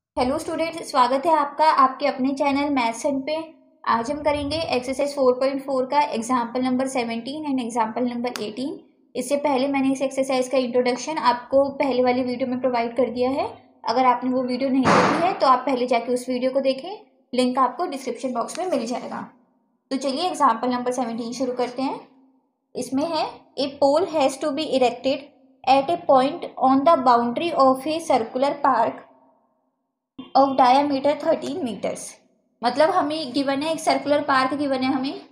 Hello students, स्वागत है आपका आपके अपने चैनल मैथ्स एंड पे। आज हम करेंगे एक्सरसाइज 4.4 का example number 17 and example number 18। इससे पहले मैंने इस एक्सरसाइज का इंट्रोडक्शन आपको पहले वाली वीडियो में प्रोवाइड कर दिया है। अगर आपने वो वीडियो नहीं देखी है तो आप पहले जाके उस वीडियो को देखें, लिंक आपको डिस्क्रिप्शन बॉक्स में मिल जाएगा। तो चलिए एग्जाम्पल नंबर 17 शुरू करते हैं। इसमें है a pole has to be erected at a point on the boundary of a circular park of diameter 13 meters. मतलब हमें गिवन है एक सर्कुलर पार्क गिवन है हमें,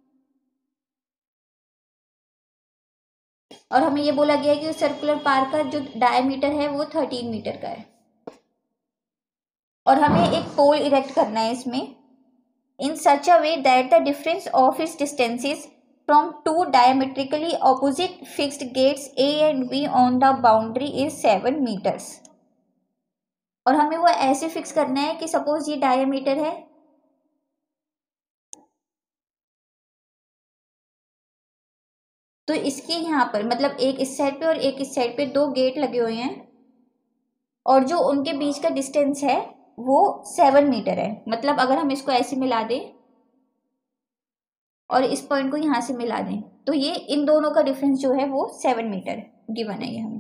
और हमें ये बोला गया है कि उस सर्कुलर पार्क का जो डायामीटर है वो 13 मीटर का है, और हमें एक पोल इरेक्ट करना है इसमें in such a way that the difference of its distances from two diametrically opposite fixed gates A and B on the boundary is 7 meters. और हमें वो ऐसे फिक्स करना है कि सपोज ये डायमीटर है, तो इसके यहाँ पर मतलब एक इस साइड पे और एक इस साइड पे दो गेट लगे हुए हैं, और जो उनके बीच का डिस्टेंस है वो 7 मीटर है। मतलब अगर हम इसको ऐसे मिला दें और इस पॉइंट को यहाँ से मिला दें तो ये इन दोनों का डिफरेंस जो है वो 7 मीटर गिवन है ये हमें।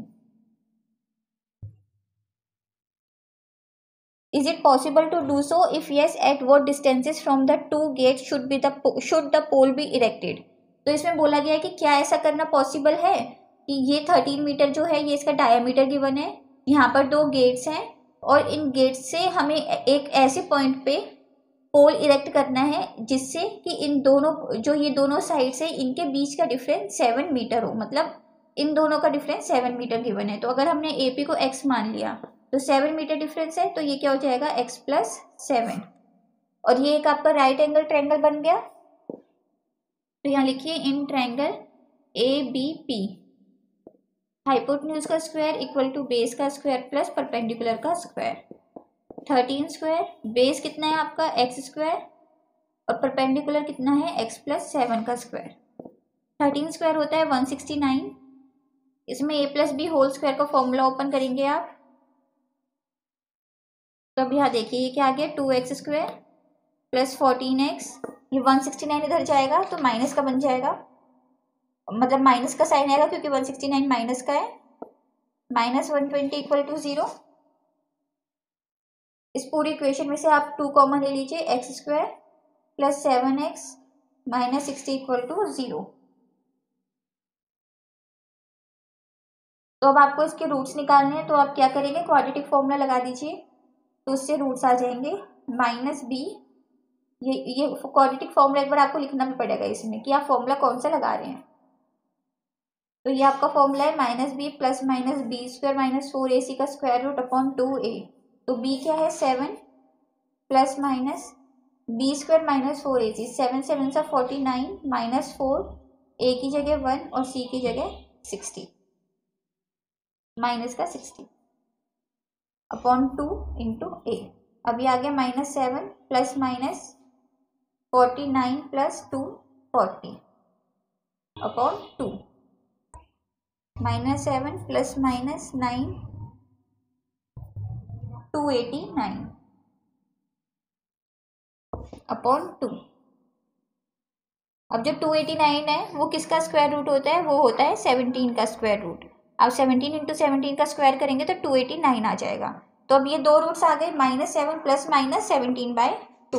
Is it possible to do so? If yes, at what distances from the two gates should the pole be erected? तो इसमें बोला गया है कि क्या ऐसा करना पॉसिबल है कि ये 13 मीटर जो है ये इसका डायमीटर गिवन है, यहाँ पर दो गेट्स हैं और इन गेट्स से हमें एक ऐसे पॉइंट पे पोल इरेक्ट करना है जिससे कि इन दोनों जो ये दोनों साइड से इनके बीच का डिफरेंस 7 मीटर हो। मतलब इन दोनों का डिफरेंस 7 मीटर गिवन है। तो अगर हमने AP को x मान लिया तो 7 मीटर डिफरेंस है, तो ये क्या हो जाएगा x प्लस 7, और ये एक आपका राइट एंगल ट्रायंगल बन गया। तो यहाँ लिखिए इन ट्रायंगल ABP हाइपोटेन्यूज का स्क्वायर इक्वल टू बेस का स्क्वायर प्लस परपेंडिकुलर का स्क्वायर। 13 स्क्वायर, बेस कितना है आपका x स्क्वायर और परपेंडिकुलर कितना है x प्लस 7 का स्क्वायर। 13 स्क्वायर होता है 169। इसमें a plus B whole square का फॉर्मूला ओपन करेंगे आप, तो अब यहाँ देखिए ये क्या आ गया 2x स्क्वायर प्लस 14x। ये 169 इधर जाएगा तो माइनस का बन जाएगा, मतलब माइनस का साइन आएगा क्योंकि 169 माइनस का है। Minus 120 equal to 0। इस पूरी इक्वेशन में से आप 2 कॉमन ले लीजिए, x square plus 7x minus 60 equal to 0। तो अब आपको इसके रूट्स निकालने हैं, तो आप क्या करेंगे क्वाड्रेटिक फॉर्मूला लगा दीजिए, तो उससे रूट्स आ जाएंगे माइनस बी। ये क्वाड्रेटिक फॉर्मूला एक बार आपको लिखना भी पड़ेगा इसमें कि आप फॉर्मूला कौन सा लगा रहे हैं। तो ये आपका फॉर्मूला है minus B plus minus B square minus 4ac का स्क्वायर रूट अपॉन 2a। तो b क्या है 7 plus minus B square minus 4ac, 7 7 सा 49 माइनस 4, a की जगह 1 और c की जगह 60, माइनस का 60 अपॉन 2 इंटू a। अब ये आ गया minus 7 plus minus 49 plus 2 40 upon 2, minus 7 plus minus 9 289 upon 2। अब जो 289 है वो किसका स्क्वायर रूट होता है, वो होता है 17 का स्क्वायर रूट। अब 17 इंटू 17 का स्क्वायर करेंगे तो 289 आ जाएगा। तो अब ये दो रूट्स आ गए माइनस 7 प्लस माइनस 17/2।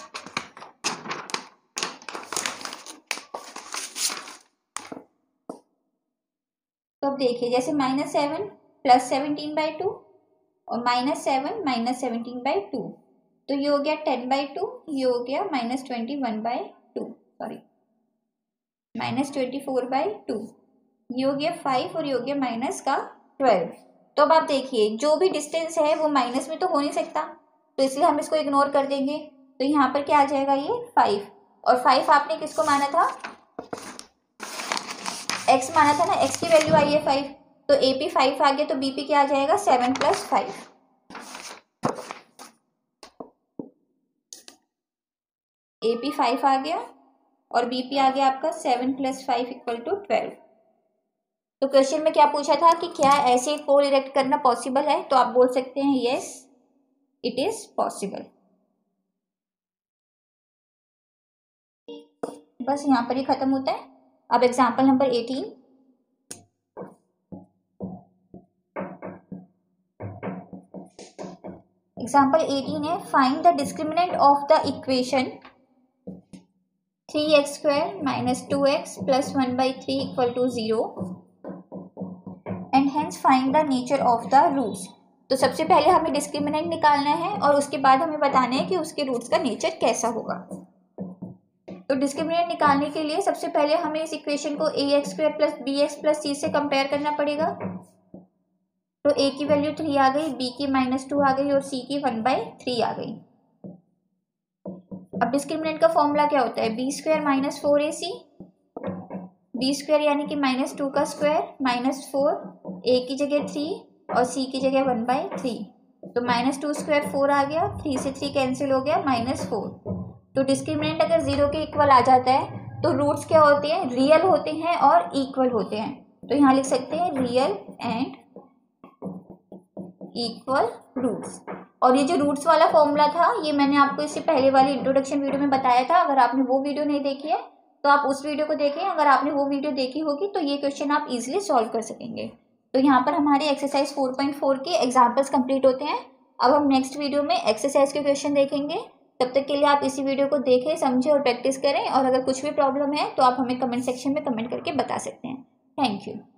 तो अब देखिए जैसे माइनस 7 प्लस 17/2 और माइनस 7 माइनस 17/2, तो ये हो गया 10/2, ये हो गया माइनस 21/2, सॉरी माइनस 24/2, ये हो गया 5 और ये हो गया माइनस का 12। तो अब आप देखिए जो भी डिस्टेंस है वो माइनस में तो हो नहीं सकता, तो इसलिए हम इसको इग्नोर कर देंगे। तो यहाँ पर क्या आ जाएगा ये 5, और 5 आपने किसको माना था x माना था ना, x की वैल्यू आई है 5, तो AP 5 आ गया, तो BP क्या आ जाएगा 7 प्लस 5। AP 5 आ गया और BP आ गया आपका 7 प्लस 5 इक्वल टू 12। तो क्वेश्चन में क्या पूछा था कि क्या ऐसे पोल इरेक्ट करना पॉसिबल है, तो आप बोल सकते हैं यस इट इज पॉसिबल। बस यहाँ पर ही खत्म होता है। अब एग्जाम्पल नंबर 18। एग्जाम्पल 18 है, find the discriminant of the equation 3x² - 2x + 1/3 = 0 and hence find the nature of the roots. तो सबसे पहले हमें डिस्क्रिमिनेंट निकालना है और उसके बाद हमें बताना है कि उसके रूट्स का नेचर कैसा होगा। तो डिस्क्रिमिनेंट निकालने के लिए सबसे पहले हमें इस इक्वेशन को ax² + bx + c से कंपेयर करना पड़ेगा। तो a की वैल्यू 3 आ गई, b की -2 आ गई और c की 1/3 आ गई। अब डिस्क्रिमिनेंट का फॉर्मूला क्या होता है, b² - 4ac, b² यानी कि -2 का स्क्वायर -4, a की जगह 3 और c की जगह 1/3। तो -2² 4 आ गया, 3 से 3 कैंसिल हो गया, -4। तो डिस्क्रिमिनेंट अगर 0 के इक्वल आ जाता है तो रूट्स क्या होते हैं, रियल होते हैं और इक्वल होते हैं। तो यहाँ लिख सकते हैं रियल एंड इक्वल रूट्स। और ये जो रूट्स वाला फॉर्मूला था ये मैंने आपको इससे पहले वाली इंट्रोडक्शन वीडियो में बताया था। अगर आपने वो वीडियो नहीं देखी है तो आप उस वीडियो को देखें। अगर आपने वो वीडियो देखी होगी तो ये क्वेश्चन आप इजीली सॉल्व कर सकेंगे। तो यहाँ पर हमारे एक्सरसाइज 4.4 के एग्जाम्पल्स कंप्लीट होते हैं। अब हम नेक्स्ट वीडियो में एक्सरसाइज के क्वेश्चन देखेंगे। तब तक के लिए आप इसी वीडियो को देखें, समझें और प्रैक्टिस करें। और अगर कुछ भी प्रॉब्लम है तो आप हमें कमेंट सेक्शन में कमेंट करके बता सकते हैं। Thank you.